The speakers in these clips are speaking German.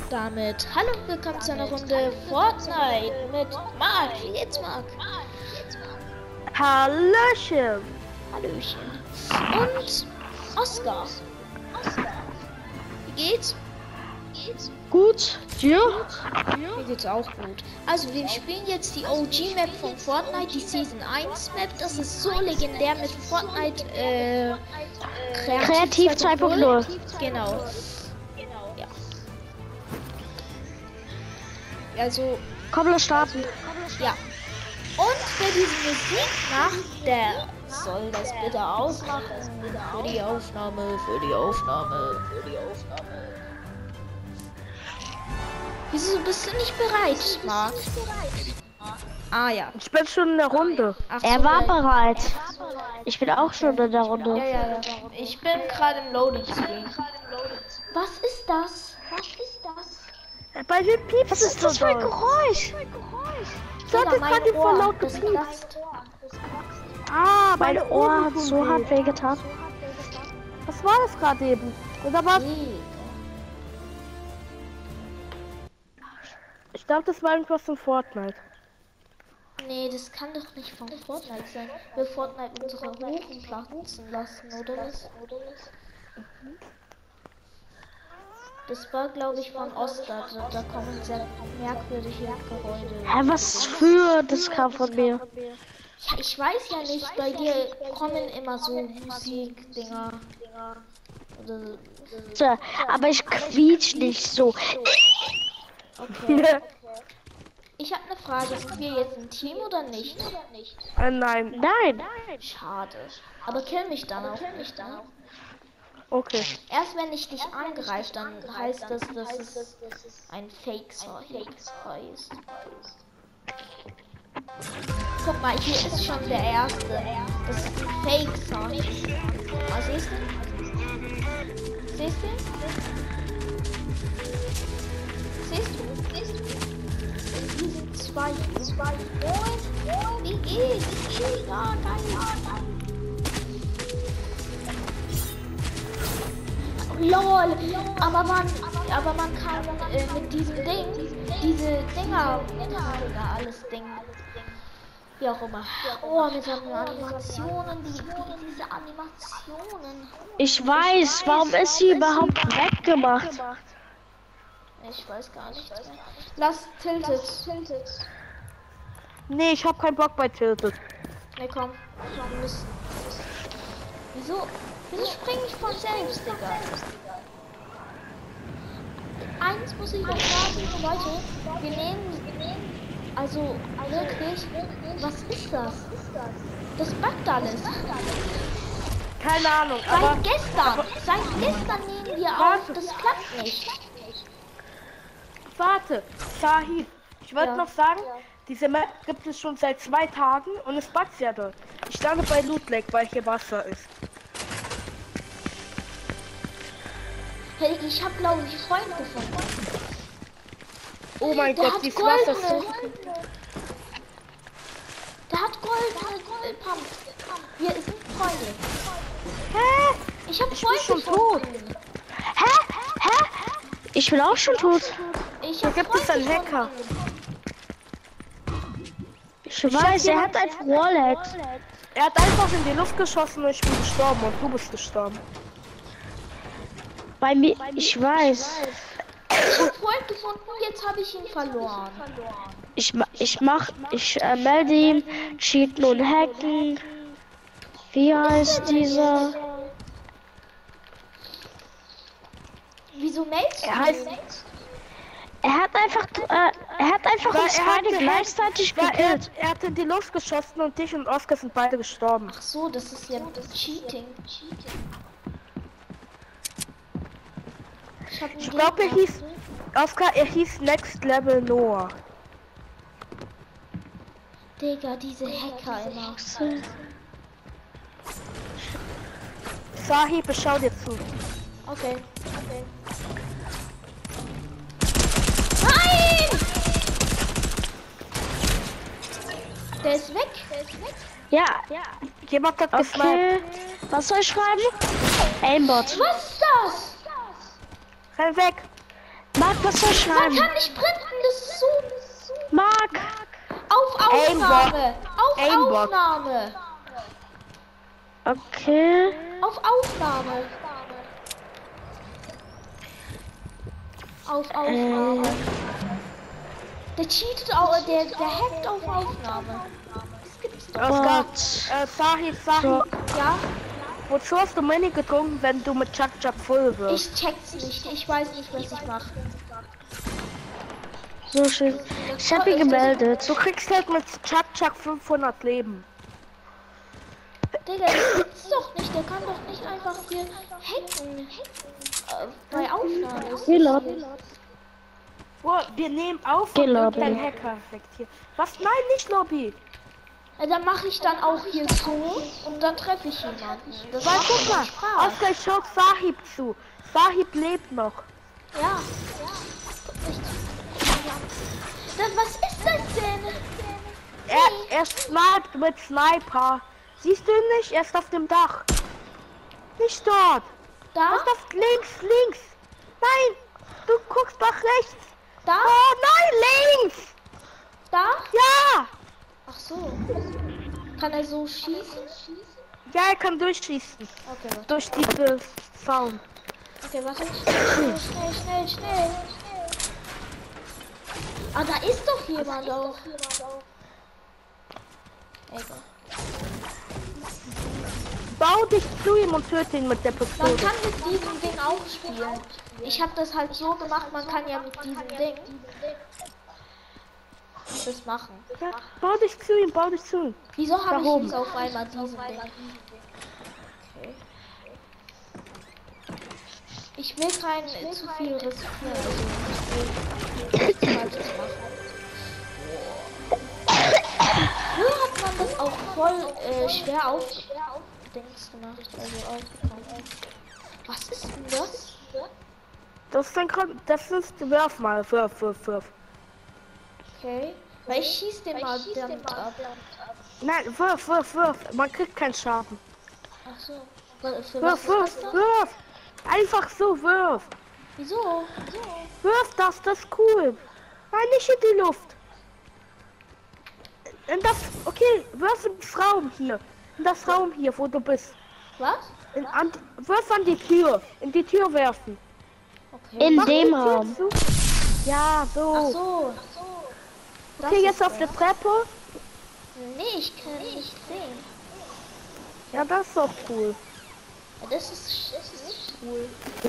damit hallo und willkommen zu einer Runde Fortnite mit Marc. Wie geht's, Marc? Hallöchen. Hallöchen. Und Oscar. Wie geht's? Gut. Dir? Mir geht's auch gut. Also wir spielen jetzt die OG-Map von Fortnite, die Season 1 Map. Das ist so legendär mit Fortnite Kreativ 2.0. Genau. Ja. Also, Komm, lass starten. ja. Und wer diese Musik macht, der soll das bitte ausmachen. Für die Aufnahme. Wieso bist du nicht bereit, Marc? Ah ja. Ich bin schon in der Runde. Ach Er so, war ja. bereit. Ich bin auch schon in der Runde. Ja. Ich bin gerade im Loading Screen. Was ist das? Bei wem piepst Was ist das für ein Geräusch? Du hattest gerade voll laut das gepiepst. platzt. Ah, Mein meine Ohr Ohren hat tun so weh. hart wehgetan. Was war das gerade eben? Oder was? Nee. Ich dachte, das war irgendwas von Fortnite. Nee, das kann doch nicht von Fortnite sein. Will Fortnite unsere Ohren platzen lassen, oder was? Das war, glaube ich, von Oscar. Da kommen sehr merkwürdige Geräusche. Hä, was für? Das kam von mir. Ja, ich weiß ja nicht, bei dir kommen immer so Musikdinger. Oder, So, aber ich quietsch nicht so. okay. Ich habe eine Frage. Sind wir jetzt ein Team oder nicht? Nein. Nein. Schade. Aber kill mich dann auch nicht. Okay. Erst wenn ich dich angreife, dann heißt das, dass es ein Fake-Sahib heißt. Guck mal, hier ist schon der erste. Das ist ein Fake-Sahib. Ah, siehst du? Siehst du? Hier sind zwei. Wie geht's? Ja, geil. LOL, aber man kann mit diesem Ding, diese Dinger, oder alles Ding, wie auch immer. Oh, mit den Animationen, diese Animationen. Ich weiß, warum ist sie überhaupt weggemacht? Ich weiß gar nicht mehr. Lass Tilted. Nee, ich hab keinen Bock bei Tilted. Ne, komm. Wir müssen. Wieso springe ich von selbst, Digga? Eins muss ich noch sagen, Leute. Wir nehmen. Also, wirklich. Was ist das? Das buggt alles. Keine Ahnung, aber Seit gestern nehmen wir auf. Das klappt nicht. warte. Sahib, ich wollte Ja. noch sagen, diese Map gibt es schon seit 2 Tagen und es buggt ja dort. Ich lande bei Loot Lake, weil hier Wasser ist. Hey, ich habe, glaube ich, Freund gefunden. Oh mein Der Gott, hat dieses Wasser ist so... Der hat goldene Pump. Wir sind Freunde. Hä? Ich habe Ich bin Freund schon gefunden. Ich bin auch schon tot. Ich Hier hab gibt es einen Freund Hacker. Ich weiß, er hat einfach Wallhacks. Er hat einfach in die Luft geschossen und ich bin gestorben und du bist gestorben. Bei mir, ich weiß. Ich habe Freund gefunden, jetzt habe ich ihn verloren. Ich melde ihn, cheaten und hacken. Wie heißt dieser? Wieso meldest du Er heißt- ihn? Er hat einfach Weil uns er beide hatte gleichzeitig Weil gekillt. er hat in die Luft geschossen und dich und Oscar sind beide gestorben. Ach so, das ist ja Cheating. Ich glaube, er hieß Next Level Noah. Digga, diese Hacker immer. Sahib, schau dir zu. Okay. Nein! Der ist weg. Ja, Jemand hat gesniped. okay. Was soll ich schreiben? Aimbot. Was ist das? Renn weg. Marc, was soll ich Man schreiben? kann nicht sprinten, das ist so... Marc! Auf Aufnahme! Auf Aimbot. Aufnahme! Okay. Auf Aufnahme! Auf Aufnahme! Der cheatet auch, der hackt auf Aufnahme. Das gibt's doch. Gott. Sahib, So, Ja, wozu hast du Mini getrunken, wenn du mit Chuck voll wirst? ich check's nicht. Ich weiß nicht, was ich mache. so schön. Ich habe ihn gemeldet. Du kriegst halt mit Chuck 500 Leben. Digga, das gibt's doch nicht. Der kann doch nicht einfach hier hacken. Bei Aufnahme. ist Geh das Lobby. hier. Oh, wir nehmen auf Geh und Lobby. irgendein Hacker-Effekt hier. Was? Nein, nicht Lobby. Dann mache ich dann auch hier so und dann treffe ich jemanden. Das Weil macht guck doch mal, Spaß. Oskar, ich schau Sahib zu. Sahib lebt noch. Ja. Was ist das denn? Er sniped mit Sniper. Siehst du ihn nicht? Er ist auf dem Dach. Nicht dort. Da? Was ist das? Links. Nein, du guckst nach rechts. Da? Oh nein, links. Da? Ja. Ach so. Kann er so schießen? Ja, er kann durchschießen. Okay, warte. Durch diese Sound. Okay, warte. Schnell. Ah, da ist doch jemand auch. Egal. Bau dich zu ihm und töte ihn mit der Man Pistole. kann mit diesem Ding auch spielen. Ich habe das halt so gemacht, man kann ja mit diesem Ding das machen. Ja, bau dich zu ihm. Wieso habe ich oben. jetzt auf einmal diesen Ding? Okay. Ich will kein zu viel riskieren. Also ich will nichts Falsches machen. Früher hat man das auch voll schwer auf Dings gemacht, also aufgekommen. Was ist denn das? Das ist Wirf mal. Wirf. Okay. Weil ich schieß den mal damit ab. Nein, wirf. Man kriegt keinen Schaden. Ach so. Für was ist das dann? Wirf. Einfach so, wirf. Wieso? Wirf das ist cool. Nein, nicht in die Luft. Okay, wirf in das Raum hier. In das Raum hier, wo du bist. Was? Wirf an die Tür. In die Tür werfen. Okay. In Mach die dem Tür Raum. zu. Ja, so. Ach so. Das Okay, ist jetzt auf der Treppe. Nee, ich kann nicht sehen. Ja, das ist doch cool. Ja, das ist cool.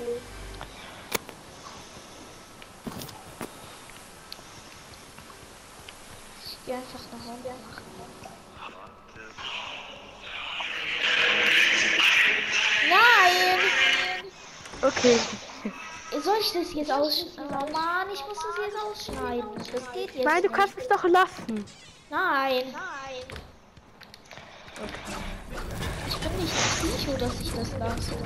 Ich geh einfach nach Hause. Nein! Okay. Soll ich das jetzt ausschneiden? Oh Mann, ich muss das jetzt ausschneiden. Das geht jetzt Nein, du nicht. kannst es doch lassen. Nein. Ich bin nicht sicher, dass ich das lasse.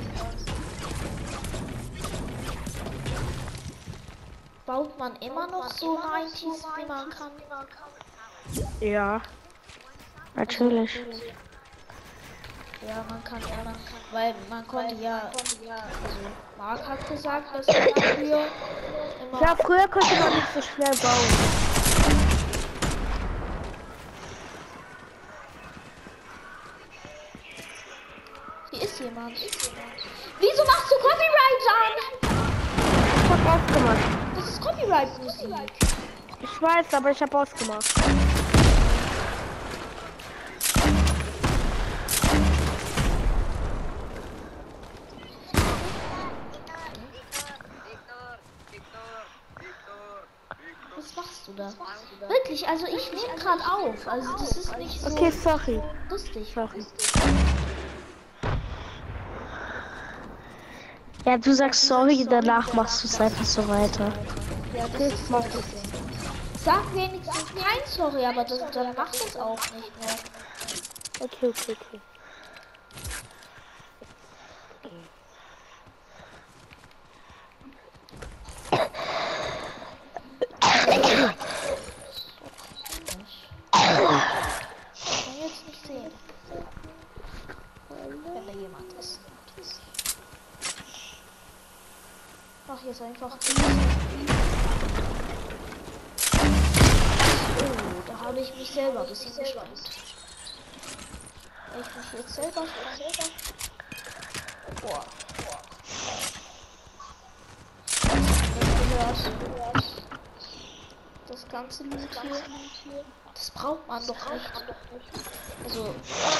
Baut man immer noch so 90s, wie man kann? Ja. Natürlich. Ja, man kann immer, weil man konnte ja, also Marc hat gesagt, dass man früher immer... Ja, früher konnte man nicht so schnell bauen. Hier ist jemand. Wieso machst du Copyright an? Ich hab ausgemacht. Das ist Copyright-Musik. Ich weiß, aber ich hab ausgemacht. Was machst du da? Wirklich, also ich nehme gerade auf. Also das ist nicht so Okay, sorry. lustig. Sorry. Ja, du sagst sorry, danach machst du es einfach so weiter. Ja, das ist mach so. Sag wenigstens kein Sorry, aber dann macht es auch nicht mehr. Okay. Ich kann jetzt nicht sehen. Wenn da jemand ist. Ach, jetzt einfach. Oh, da habe ich mich selber ein bisschen geschwommen. Ich mich jetzt selber. Boah. Das gehört. Das ganze Loot hier. Das braucht man doch nicht. Also.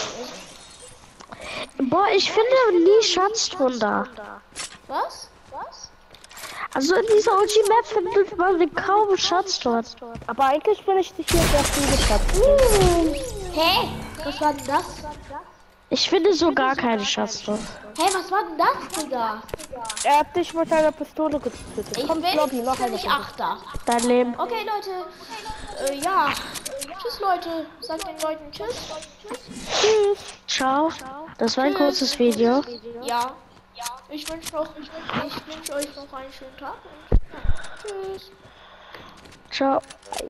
Boah, ich finde nie Schatztrunder. Was? Also in dieser OG-Map findet man kaum Schatztrunder. Aber eigentlich bin ich hier sehr viel geschafft. Hä? Was war denn das? Ich finde so gar keine Schatztrunder. Hey, was war denn das, Digga? Er hat dich mit einer Pistole getötet. Ich Komm, bin Lobby, noch eine nicht Achter. Dein Leben. Okay, Leute. Ja. Tschüss, Leute. Sagt den Leuten Tschüss. Tschüss. Ciao. Das war ein kurzes Video. Ja. Ich wünsche euch noch einen schönen Tag und ja. Tschüss. Ciao.